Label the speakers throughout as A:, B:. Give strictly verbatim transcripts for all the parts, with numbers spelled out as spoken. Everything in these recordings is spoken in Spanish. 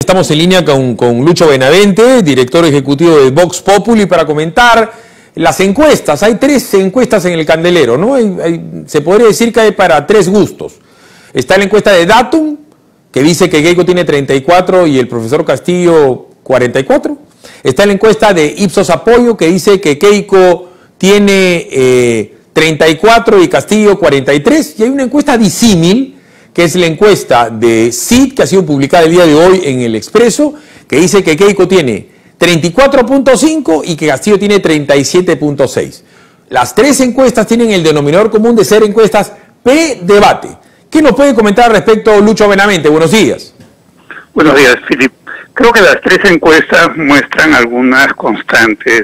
A: Estamos en línea con, con Lucho Benavente, director ejecutivo de Vox Populi, para comentar las encuestas. Hay tres encuestas en el candelero, ¿no? Hay, hay, se podría decir que hay para tres gustos. Está la encuesta de Datum, que dice que Keiko tiene treinta y cuatro y el profesor Castillo cuarenta y cuatro. Está la encuesta de Ipsos Apoyo, que dice que Keiko tiene eh, treinta y cuatro y Castillo cuarenta y tres. Y hay una encuesta disímil, que es la encuesta de C I D, que ha sido publicada el día de hoy en El Expreso, que dice que Keiko tiene treinta y cuatro punto cinco y que Castillo tiene treinta y siete punto seis. Las tres encuestas tienen el denominador común de ser encuestas pre-debate. ¿Qué nos puede comentar al respecto Lucho Benavente? Buenos días.
B: Buenos días, Philip. Creo que las tres encuestas muestran algunas constantes.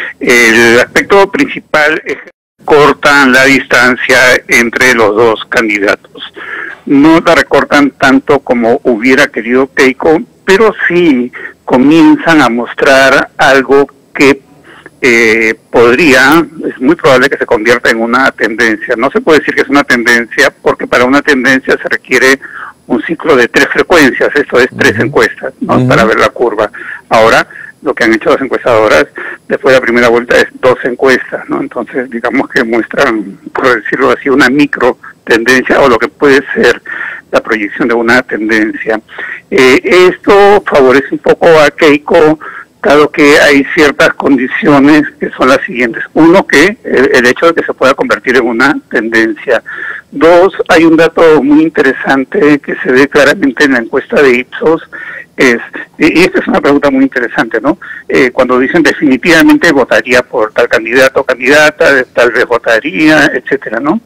B: El aspecto principal es que cortan la distancia entre los dos candidatos. No la recortan tanto como hubiera querido Keiko, pero sí comienzan a mostrar algo que eh, podría, es muy probable que se convierta en una tendencia. No se puede decir que es una tendencia porque para una tendencia se requiere un ciclo de tres frecuencias, esto es tres uh-huh. encuestas, ¿no? Uh-huh. Para ver la curva. Ahora, lo que han hecho las encuestadoras después de la primera vuelta es dos encuestas, ¿no? Entonces, digamos que muestran, por decirlo así, una micro tendencia o lo que puede ser la proyección de una tendencia. Eh, esto favorece un poco a Keiko, dado que hay ciertas condiciones que son las siguientes. Uno, que el, el hecho de que se pueda convertir en una tendencia. Dos, hay un dato muy interesante que se ve claramente en la encuesta de Ipsos, es, y esta es una pregunta muy interesante, ¿no? Eh, cuando dicen definitivamente votaría por tal candidato o candidata, tal vez votaría, etcétera, ¿no?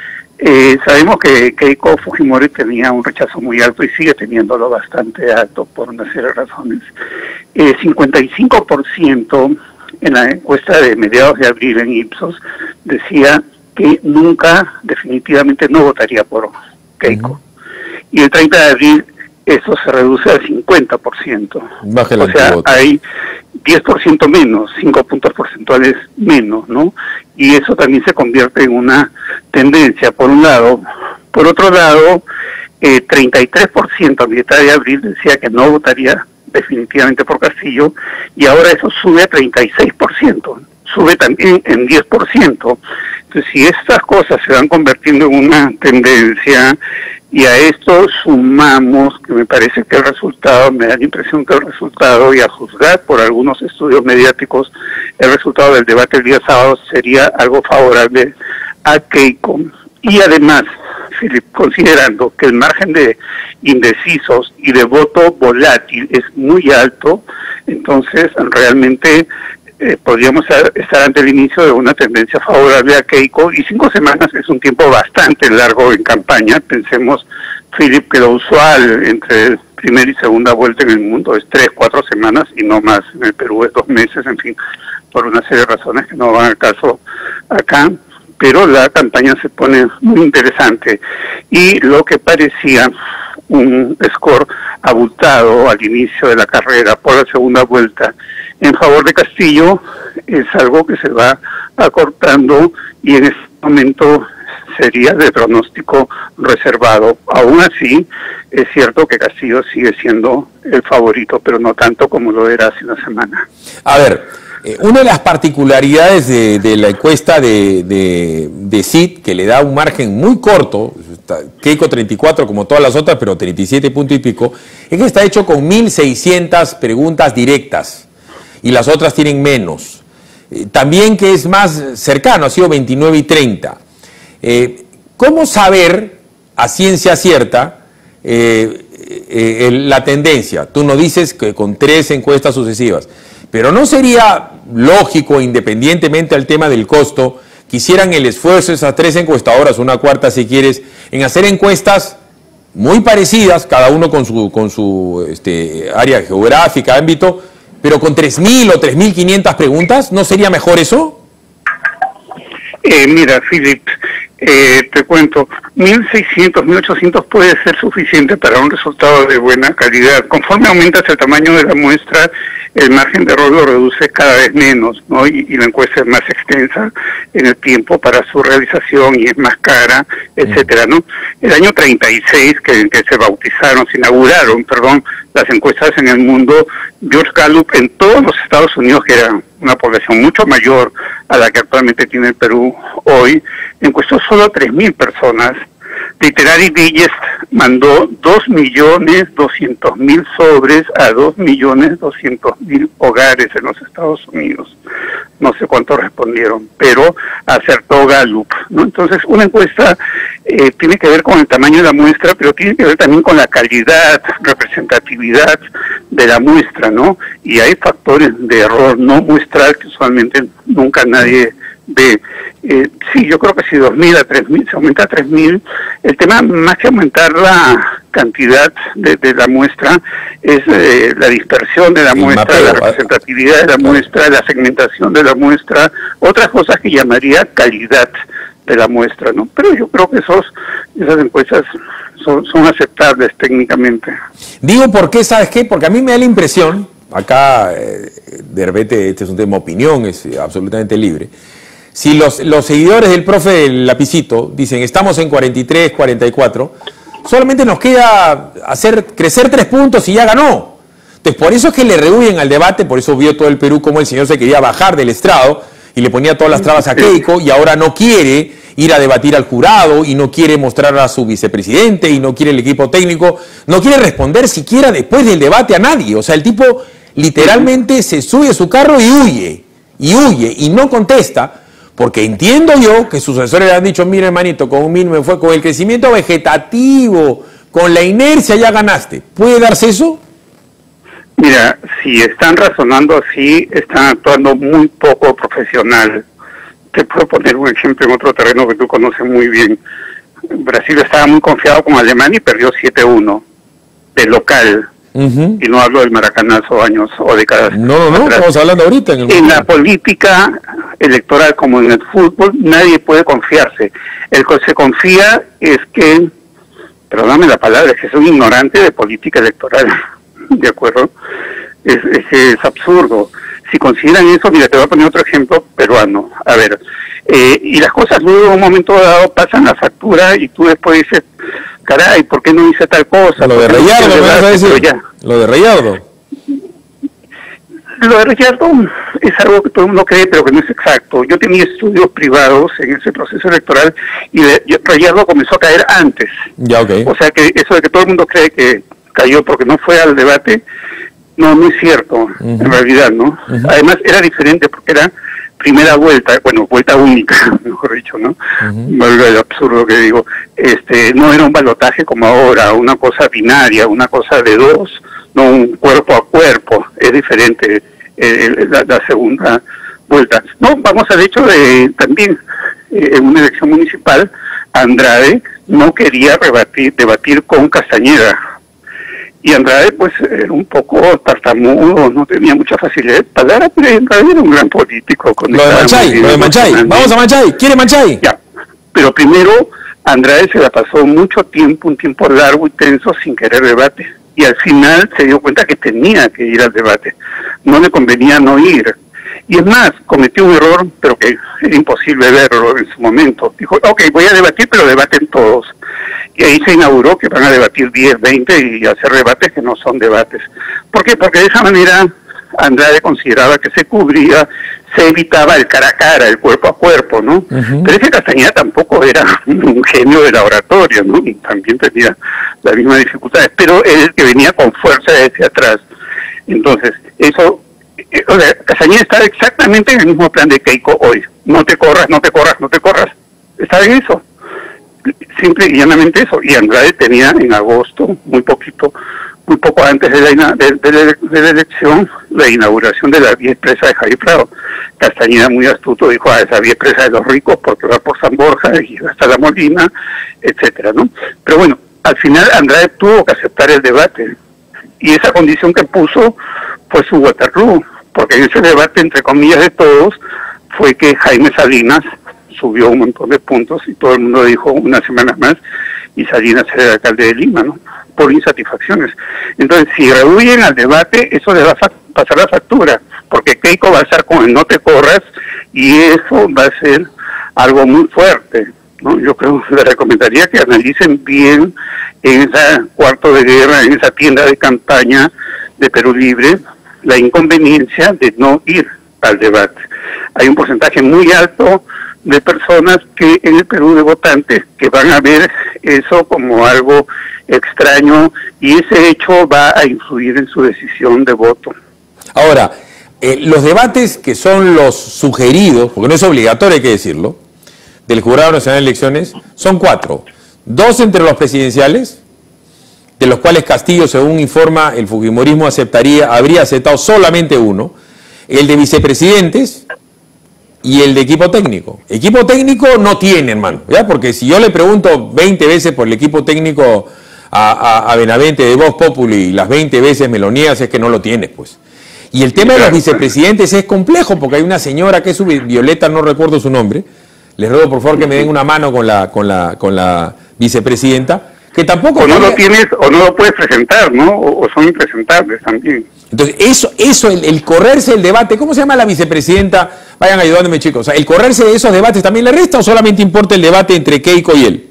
B: Eh, sabemos que Keiko Fujimori tenía un rechazo muy alto y sigue teniéndolo bastante alto por una serie de razones. Eh, cincuenta y cinco por ciento en la encuesta de mediados de abril en Ipsos decía que nunca, definitivamente no votaría por Keiko. Uh-huh. Y el treinta de abril eso se reduce al cincuenta por ciento. Baja o sea, voto. Hay diez por ciento menos, cinco puntos porcentuales menos, ¿no? Y eso también se convierte en una tendencia, por un lado. Por otro lado, eh, treinta y tres por ciento a mitad de abril decía que no votaría definitivamente por Castillo, y ahora eso sube a treinta y seis por ciento, sube también en diez por ciento. Entonces, si estas cosas se van convirtiendo en una tendencia, y a esto sumamos que me parece que el resultado, me da la impresión que el resultado, y a juzgar por algunos estudios mediáticos, el resultado del debate el día sábado sería algo favorable a Keiko. Y además, Philip, considerando que el margen de indecisos y de voto volátil es muy alto, entonces realmente Eh, podríamos estar ante el inicio de una tendencia favorable a Keiko, y cinco semanas es un tiempo bastante largo en campaña. Pensemos, Philip, que lo usual entre primera y segunda vuelta en el mundo es tres, cuatro semanas y no más. En el Perú es dos meses, en fin, por una serie de razones que no van al caso acá, pero la campaña se pone muy interesante, y lo que parecía un score abultado al inicio de la carrera por la segunda vuelta en favor de Castillo es algo que se va acortando, y en este momento sería de pronóstico reservado. Aún así, es cierto que Castillo sigue siendo el favorito, pero no tanto como lo era hace una semana.
A: A ver, eh, una de las particularidades de, de la encuesta de, de, de C I D, que le da un margen muy corto, Keiko treinta y cuatro como todas las otras, pero treinta y siete punto y pico, es que está hecho con mil seiscientas preguntas directas, y las otras tienen menos. Eh, también que es más cercano, ha sido veintinueve y treinta. Eh, ¿Cómo saber a ciencia cierta eh, eh, la tendencia? Tú nos dices que con tres encuestas sucesivas, pero ¿no sería lógico, independientemente del tema del costo, que hicieran el esfuerzo esas tres encuestadoras, una cuarta si quieres, en hacer encuestas muy parecidas, cada uno con su, con su este, área geográfica, ámbito, pero con tres mil o tres mil quinientas preguntas? ¿No sería mejor eso?
B: Eh, mira, Philip, eh, te cuento, mil seiscientos, mil ochocientos puede ser suficiente para un resultado de buena calidad. Conforme aumentas el tamaño de la muestra, el margen de error lo reduce cada vez menos, ¿no? Y, y la encuesta es más extensa en el tiempo para su realización y es más cara, etcétera, ¿no? El año treinta y seis, que, que se bautizaron, se inauguraron, perdón, las encuestas en el mundo, George Gallup en todos los Estados Unidos, que era una población mucho mayor a la que actualmente tiene el Perú hoy, encuestó solo a tres mil personas. Literary Digest mandó dos millones doscientos mil sobres a dos millones doscientos mil hogares en los Estados Unidos. No sé cuántos respondieron, pero acertó Gallup, ¿no? Entonces, una encuesta eh, tiene que ver con el tamaño de la muestra, pero tiene que ver también con la calidad, representatividad de la muestra, ¿no? Y hay factores de error no muestral que usualmente nunca nadie ve. Eh, sí, yo creo que si dos mil a tres mil, se aumenta a tres mil, el tema más que aumentar la cantidad de, de la muestra es eh, la dispersión de la el muestra, mapeo, la representatividad de la claro. muestra, la segmentación de la muestra, otras cosas que llamaría calidad de la muestra, ¿no? Pero yo creo que esos esas encuestas son, son aceptables técnicamente.
A: Digo, ¿por qué? ¿Sabes qué? Porque a mí me da la impresión, acá eh, de repente este es un tema de opinión, es eh, absolutamente libre. Si los, los seguidores del profe del lapicito dicen estamos en cuarenta y tres, cuarenta y cuatro, solamente nos queda hacer crecer tres puntos y ya ganó. Entonces, por eso es que le rehuyen al debate, por eso vio todo el Perú como el señor se quería bajar del estrado y le ponía todas las trabas a Keiko y ahora no quiere ir a debatir al jurado y no quiere mostrar a su vicepresidente y no quiere el equipo técnico, no quiere responder siquiera después del debate a nadie. O sea, el tipo literalmente se sube a su carro y huye, y huye, y no contesta. Porque entiendo yo que sus asesores le han dicho, mira hermanito, con un mínimo fue con el crecimiento vegetativo, con la inercia ya ganaste. ¿Puede darse eso?
B: Mira, si están razonando así, están actuando muy poco profesional. Te puedo poner un ejemplo en otro terreno que tú conoces muy bien. Brasil estaba muy confiado con Alemania y perdió siete uno de local. Uh-huh. Y no hablo del maracanazo años o décadas.
A: No, no, no, estamos hablando ahorita. En, el
B: en la política electoral como en el fútbol, nadie puede confiarse. El que se confía es que, perdóname la palabra, es que es un ignorante de política electoral, ¿de acuerdo? Es, es, es absurdo. Si consideran eso, mira, te voy a poner otro ejemplo peruano. A ver, eh, y las cosas luego en un momento dado pasan la factura y tú después dices, caray, ¿por qué no hice tal cosa?
A: Lo de Rayardo, ¿me vas a decir? Ya. Lo de Rayardo.
B: Lo de Rayardo es algo que todo el mundo cree, pero que no es exacto. Yo tenía estudios privados en ese proceso electoral y, de, y Rayardo comenzó a caer antes.
A: Ya, okay.
B: O sea que eso de que todo el mundo cree que cayó porque no fue al debate, no, no es cierto, uh-huh. en realidad, ¿no? Uh-huh. Además era diferente porque era primera vuelta, bueno, vuelta única, mejor dicho, ¿no? Uh-huh. El absurdo que digo, este, no era un balotaje como ahora, una cosa binaria, una cosa de dos, no un cuerpo a cuerpo, es diferente eh, la, la segunda vuelta. No, vamos al hecho de también, eh, en una elección municipal, Andrade no quería rebatir, debatir con Castañeda. Y Andrade, pues, era un poco tartamudo, no tenía mucha facilidad de palabra, pero Andrade era un gran político.
A: Lo de Manchay, lo de Manchay. Vamos a Manchay. ¿Quiere Manchay?
B: Ya. Pero primero, Andrade se la pasó mucho tiempo, un tiempo largo y tenso, sin querer debate. Y al final se dio cuenta que tenía que ir al debate. No le convenía no ir. Y es más, cometió un error, pero que era imposible verlo en su momento. Dijo, ok, voy a debatir, pero debaten todos. Y ahí se inauguró que van a debatir diez, veinte y hacer debates que no son debates. ¿Por qué? Porque de esa manera Andrade consideraba que se cubría, se evitaba el cara a cara, el cuerpo a cuerpo, ¿no? Uh-huh. Pero ese Castañeda tampoco era un genio de la oratoria, ¿no? Y también tenía las mismas dificultades, pero él que venía con fuerza desde atrás. Entonces, eso... O sea, Castañeda estaba exactamente en el mismo plan de Keiko hoy. No te corras, no te corras, no te corras. Estaba en eso. Simple y llanamente eso. Y Andrade tenía en agosto, muy poquito, muy poco antes de la, de, de, de, de la elección, la inauguración de la vía expresa de Javier Prado. Castañeda, muy astuto, dijo, ah, esa vía expresa de los ricos porque va por San Borja y hasta La Molina, etcétera, ¿no? Pero bueno, al final Andrade tuvo que aceptar el debate. Y esa condición que puso fue su Waterloo, porque en ese debate, entre comillas, de todos, fue que Jaime Salinas subió un montón de puntos y todo el mundo dijo una semana más, y Salinas era el alcalde de Lima, ¿no? por insatisfacciones. Entonces, si rehuyen al debate, eso les va a pasar la factura, porque Keiko va a estar con el no te corras, y eso va a ser algo muy fuerte, ¿no? Yo creo que les recomendaría que analicen bien en ese cuarto de guerra, en esa tienda de campaña de Perú Libre, la inconveniencia de no ir al debate. Hay un porcentaje muy alto de personas que en el Perú, de votantes, que van a ver eso como algo extraño, y ese hecho va a influir en su decisión de voto.
A: Ahora, eh, los debates que son los sugeridos, porque no es obligatorio, hay que decirlo, del Jurado Nacional de Elecciones, son cuatro. Dos entre los presidenciales, de los cuales Castillo, según informa el fujimorismo, aceptaría, habría aceptado solamente uno, el de vicepresidentes y el de equipo técnico. Equipo técnico no tiene, hermano, ¿ya? Porque si yo le pregunto veinte veces por el equipo técnico a, a, a Benavente de Vox Populi y las veinte veces me lo niegas, es que no lo tiene, pues. Y el tema de los vicepresidentes es complejo, porque hay una señora que es su Violeta, no recuerdo su nombre, les ruego por favor que me den una mano con la, con la, con la vicepresidenta, que tampoco...
B: O no lo tienes, o no lo puedes presentar, ¿no? O, o son impresentables también.
A: Entonces, eso, eso el, el correrse el debate, ¿cómo se llama la vicepresidenta? Vayan ayudándome, chicos. O sea, ¿el correrse de esos debates también le resta o solamente importa el debate entre Keiko y él?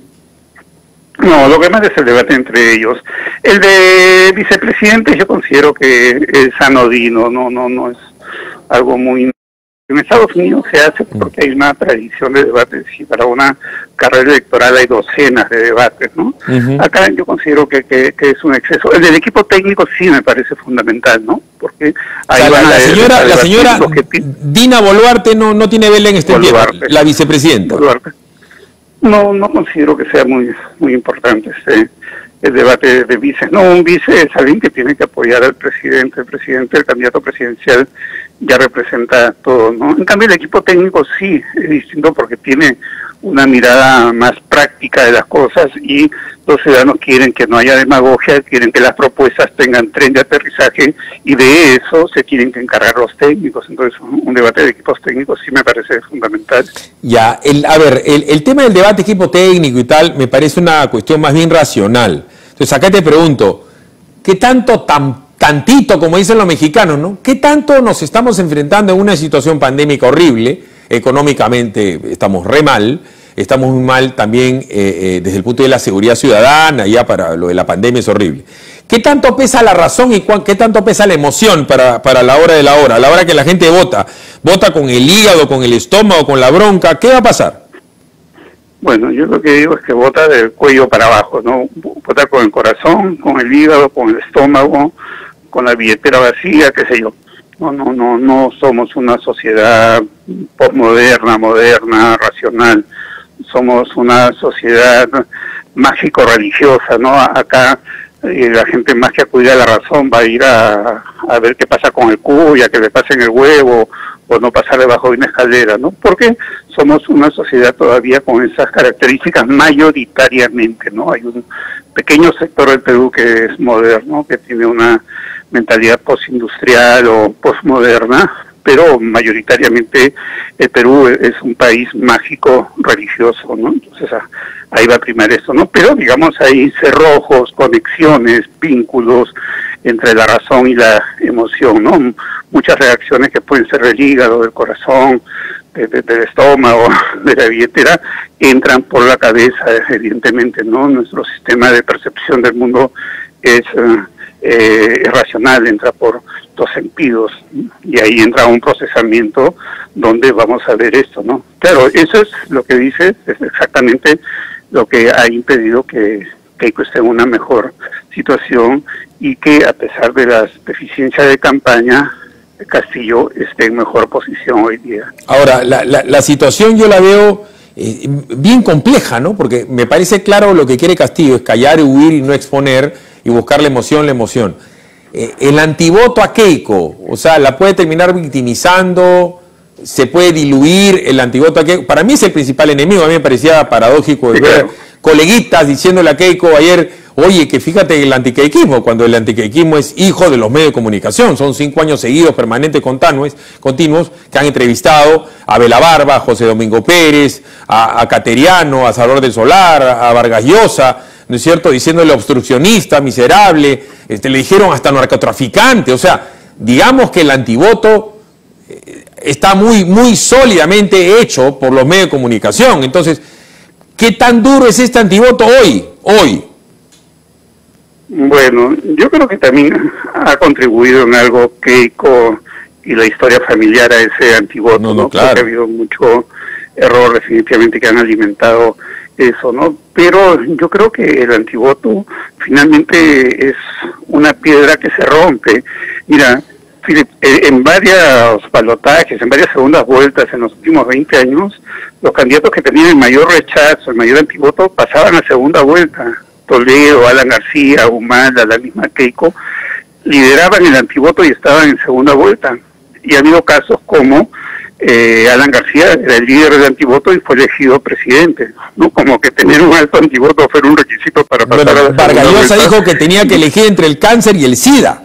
B: No, lo que más es el debate entre ellos. El de vicepresidente yo considero que es anodino, no, no, no es algo muy... En Estados Unidos se hace porque hay una tradición de debates, y para una carrera electoral hay docenas de debates, ¿no? Uh-huh. Acá yo considero que, que, que es un exceso. El del equipo técnico sí me parece fundamental, ¿no? Porque ahí
A: o sea,
B: van
A: la,
B: a
A: la señora, la señora que... Dina Boluarte no, no tiene vela en este tiempo, la vicepresidenta. Boluarte.
B: No, no considero que sea muy, muy importante este, el debate de vices. No, un vice es alguien que tiene que apoyar al presidente. El presidente, el candidato presidencial, ya representa todo, ¿no? En cambio, el equipo técnico sí es distinto porque tiene una mirada más práctica de las cosas, y los ciudadanos quieren que no haya demagogia, quieren que las propuestas tengan tren de aterrizaje, y de eso se tienen que encargar los técnicos. Entonces, un debate de equipos técnicos sí me parece fundamental.
A: Ya, el, a ver, el, el tema del debate equipo técnico y tal me parece una cuestión más bien racional. Entonces, acá te pregunto, ¿qué tanto tan tantito, como dicen los mexicanos, ¿no? ¿Qué tanto nos estamos enfrentando en una situación pandémica horrible? Económicamente estamos re mal, estamos muy mal también eh, eh, desde el punto de la seguridad ciudadana, ya para lo de la pandemia es horrible. ¿Qué tanto pesa la razón y qué tanto pesa la emoción para, para la hora de la hora? A la hora que la gente vota, vota con el hígado, con el estómago, con la bronca, ¿qué va a pasar?
B: Bueno, yo lo que digo es que vota del cuello para abajo, ¿no? Vota con el corazón, con el hígado, con el estómago, con la billetera vacía, qué sé yo. No, no, no, no somos una sociedad postmoderna, moderna, racional. Somos una sociedad mágico-religiosa, ¿no? Acá eh, la gente más que acudir a la razón va a ir a, a ver qué pasa con el cuya, que le pasen el huevo, o no pasar debajo de una escalera, ¿no? Porque somos una sociedad todavía con esas características mayoritariamente, ¿no? Hay un pequeño sector del Perú que es moderno, que tiene una mentalidad postindustrial o postmoderna, pero mayoritariamente el Perú es un país mágico religioso, ¿no? Entonces ahí va a primar esto, ¿no? Pero digamos hay cerrojos, conexiones, vínculos entre la razón y la emoción, ¿no? Muchas reacciones que pueden ser del hígado, del corazón, de, de, del estómago, de la billetera, entran por la cabeza, evidentemente, ¿no? Nuestro sistema de percepción del mundo es eh, es racional, entra por los sentidos, y ahí entra un procesamiento donde vamos a ver esto, ¿no? Claro, eso es lo que dice, es exactamente lo que ha impedido que Keiko esté en una mejor situación, y que a pesar de las deficiencias de campaña, Castillo esté en mejor posición hoy día. Ahora, la, la, la situación yo la veo eh, bien compleja, ¿no? Porque me parece claro lo que quiere Castillo, es callar, huir y no exponer, y buscar la emoción, la emoción. Eh, el antivoto a Keiko, o sea, la puede terminar victimizando, se puede diluir el antivoto a Keiko. Para mí es el principal enemigo. A mí me parecía paradójico sí, ver claro. coleguitas diciéndole a Keiko ayer, oye, que fíjate el antiqueiquismo, cuando el antiqueiquismo es hijo de los medios de comunicación. Son cinco años seguidos, permanentes, continuos, continuos que han entrevistado a Bela Barba, a José Domingo Pérez, a, a Cateriano, a Salvador del Solar, a Vargas Llosa,
A: ¿no es cierto?, diciéndole obstruccionista, miserable, este, le dijeron hasta narcotraficante. O sea, digamos que el antivoto eh, está muy, muy sólidamente hecho por los medios de comunicación. Entonces, ¿qué tan duro es este antivoto hoy? Hoy.
B: Bueno, yo creo que también ha contribuido en algo Keiko y la historia familiar a ese antivoto,
A: no, no,
B: ¿no?
A: claro.
B: Porque ha habido mucho error definitivamente que han alimentado eso, ¿no? Pero yo creo que el antivoto finalmente es una piedra que se rompe. Mira, Philip, en varios balotajes, en varias segundas vueltas en los últimos veinte años, los candidatos que tenían el mayor rechazo, el mayor antivoto, pasaban a segunda vuelta. Toledo, Alan García, Humala, la misma Keiko, lideraban el antivoto y estaban en segunda vuelta. Y ha habido casos como eh, Alan García era el líder del antivoto y fue elegido presidente, ¿no? Como que tener un alto antivoto fuera un requisito para pasar
A: bueno,
B: a la
A: Vargas Llosa dijo que tenía que elegir entre el cáncer y el SIDA.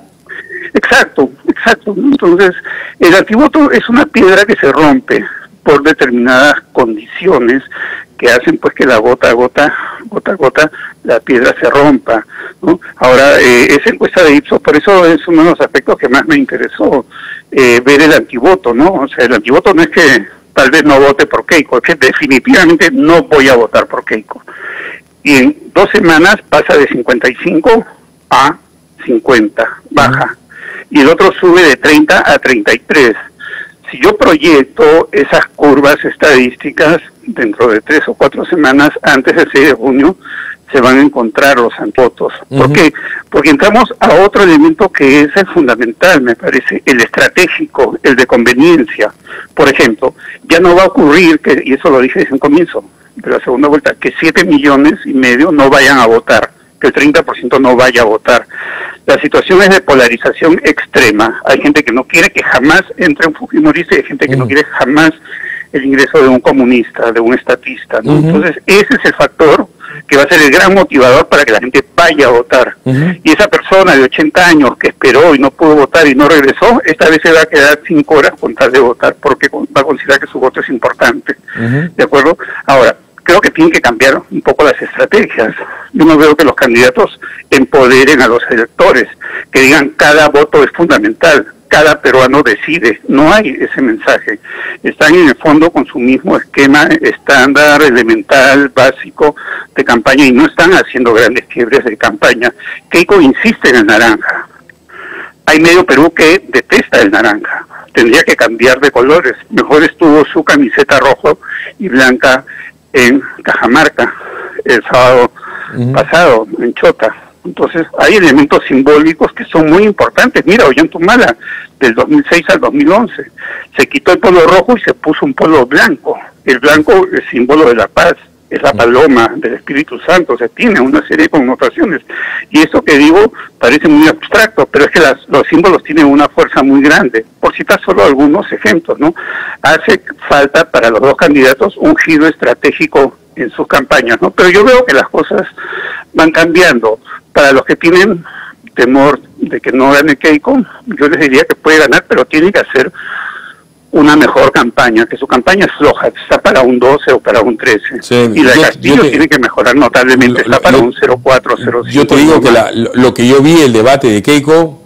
B: Exacto, exacto. Entonces, el antivoto es una piedra que se rompe por determinadas condiciones que hacen pues que la gota a gota, gota a gota, la piedra se rompa, ¿no? Ahora, eh, esa encuesta de Ipsos, por eso es uno de los aspectos que más me interesó, eh, ver el antivoto, ¿no? O sea, el antivoto no es que tal vez no vote por Keiko, es que definitivamente no voy a votar por Keiko. Y en dos semanas pasa de cincuenta y cinco a cincuenta, baja. Y el otro sube de treinta a treinta y tres. Si yo proyecto esas curvas estadísticas, dentro de tres o cuatro semanas, antes del seis de junio, se van a encontrar los antivotos. Uh-huh. ¿Por qué? Porque entramos a otro elemento que es el fundamental, me parece, el estratégico, el de conveniencia. Por ejemplo, ya no va a ocurrir, que y eso lo dije desde un comienzo de la segunda vuelta, que siete millones y medio no vayan a votar, que el treinta por ciento no vaya a votar. La situación es de polarización extrema. Hay gente que no quiere que jamás entre un fujimorista y hay gente que uh-huh. no quiere jamás el ingreso de un comunista, de un estatista, ¿no? Uh-huh. Entonces, ese es el factor que va a ser el gran motivador para que la gente vaya a votar. Uh-huh. Y esa persona de ochenta años que esperó y no pudo votar y no regresó, esta vez se va a quedar cinco horas con tal de votar porque va a considerar que su voto es importante. Uh-huh. ¿De acuerdo? Ahora, creo que tienen que cambiar un poco las estrategias. Yo no veo que los candidatos empoderen a los electores, que digan cada voto es fundamental, cada peruano decide. No hay ese mensaje. Están en el fondo con su mismo esquema estándar, elemental, básico de campaña y no están haciendo grandes quiebres de campaña. Keiko insiste en el naranja. Hay medio Perú que detesta el naranja. Tendría que cambiar de colores. Mejor estuvo su camiseta rojo y blanca en Cajamarca el sábado uh-huh. pasado, en Chota. Entonces hay elementos simbólicos que son muy importantes. Mira, Ollantumala, del dos mil seis al dos mil once, se quitó el polo rojo y se puso un polo blanco. El blanco es símbolo de la paz, es la paloma del Espíritu Santo, o sea, tiene una serie de connotaciones. Y esto que digo parece muy abstracto, pero es que las, los símbolos tienen una fuerza muy grande. Por citar solo algunos ejemplos, ¿no? Hace falta para los dos candidatos un giro estratégico en sus campañas, ¿no? Pero yo veo que las cosas van cambiando. Para los que tienen temor de que no gane Keiko, yo les diría que puede ganar, pero tiene que hacer una mejor campaña, que su campaña es floja, está para un doce o para un trece. Sí, y la de Castillo te, tiene que mejorar notablemente, lo, está para lo, un cero cuatro, cero cinco.
A: Yo te digo que la, lo, lo que yo vi el debate de Keiko,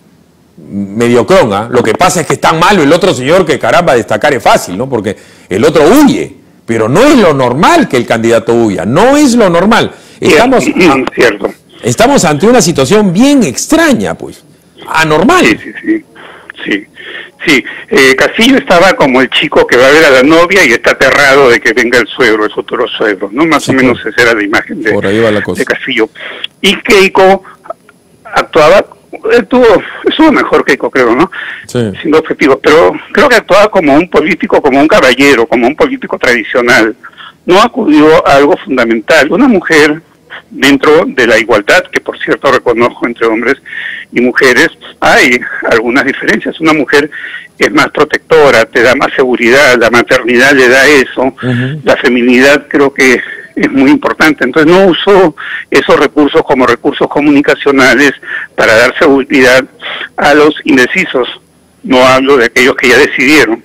A: mediocrón, ¿eh? Lo que pasa es que es tan malo el otro señor que caramba destacar es fácil, ¿no? Porque el otro huye, pero no es lo normal que el candidato huya, no es lo normal. Estamos,
B: sí, sí, cierto.
A: Estamos ante una situación bien extraña, pues, anormal.
B: Sí, sí, sí, sí. Sí, eh, Castillo estaba como el chico que va a ver a la novia y está aterrado de que venga el suegro, el futuro suegro, ¿no? Más sí, o menos esa era la imagen de,
A: por ahí va la cosa.
B: de Castillo. Y Keiko actuaba, estuvo, estuvo mejor Keiko, creo, ¿no? Sí. Siendo objetivos, pero creo que actuaba como un político, como un caballero, como un político tradicional. No acudió a algo fundamental. Una mujer dentro de la igualdad, que por cierto reconozco entre hombres y mujeres, hay algunas diferencias. Una mujer es más protectora, te da más seguridad, la maternidad le da eso, uh-huh. La feminidad creo que es muy importante. Entonces no usó esos recursos como recursos comunicacionales para dar seguridad a los indecisos. No hablo de aquellos que ya decidieron.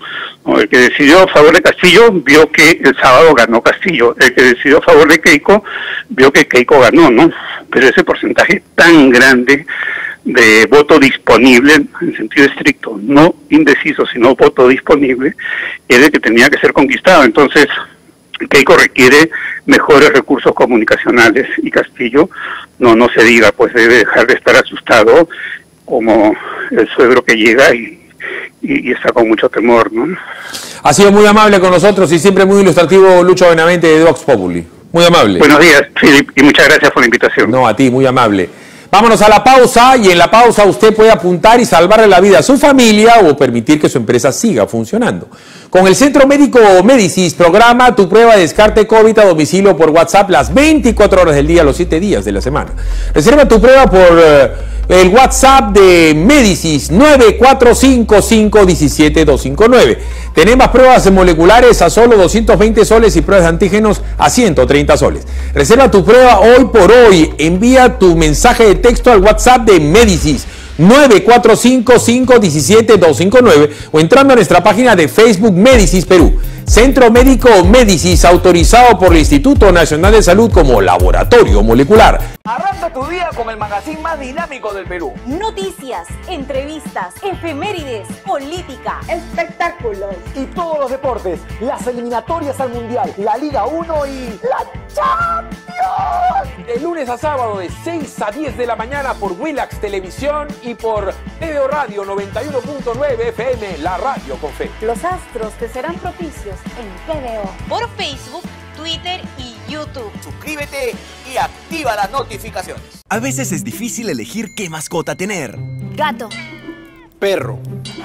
B: ¿no? El que decidió a favor de Castillo vio que el sábado ganó Castillo. El que decidió a favor de Keiko vio que Keiko ganó, ¿no? Pero ese porcentaje tan grande de voto disponible, en sentido estricto, no indeciso, sino voto disponible, es el que tenía que ser conquistado. Entonces, Keiko requiere mejores recursos comunicacionales y Castillo, no no se diga, pues debe dejar de estar asustado como el suegro que llega y, y, y está con mucho temor, ¿no?
A: Ha sido muy amable con nosotros y siempre muy ilustrativo Lucho Benavente de Vox Populi. Muy amable.
B: Buenos días, Philip, y muchas gracias por la invitación.
A: No, a ti, muy amable. Vámonos a la pausa y en la pausa usted puede apuntar y salvarle la vida a su familia o permitir que su empresa siga funcionando. Con el Centro Médico Médicis, programa tu prueba de descarte COVID a domicilio por WhatsApp las veinticuatro horas del día, los siete días de la semana. Reserva tu prueba por uh, el WhatsApp de Médicis nueve cuatro cinco cinco uno siete dos cinco nueve. Tenemos pruebas moleculares a solo doscientos veinte soles y pruebas de antígenos a ciento treinta soles. Reserva tu prueba hoy por hoy. Envía tu mensaje de texto al WhatsApp de Médicis nueve cuatro cinco cinco uno siete dos cinco nueve o entrando a nuestra página de Facebook Médicis Perú. Centro Médico Médicis, autorizado por el Instituto Nacional de Salud como laboratorio molecular.
C: Arranca tu día con el magazine más dinámico del Perú.
D: Noticias, entrevistas, efemérides, política,
C: espectáculos y todos los deportes, las eliminatorias al Mundial, la Liga uno y la Champions. De lunes a sábado de seis a diez de la mañana por Willax Televisión y por T V O Radio noventa y uno punto nueve F M, la radio con fe.
D: Los astros te serán propicios en T V O.
E: Por Facebook, Twitter y YouTube.
C: Suscríbete y activa las notificaciones.
F: A veces es difícil elegir qué mascota tener.
D: Gato.
C: Perro.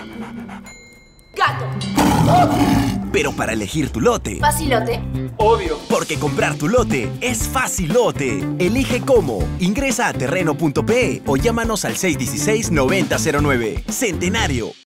D: Gato.
F: Pero para elegir tu lote,
D: Facilote.
C: Obvio.
F: porque comprar tu lote es facilote. Elige cómo. Ingresa a terreno punto pe o llámanos al seis uno seis, nueve cero cero nueve. Centenario.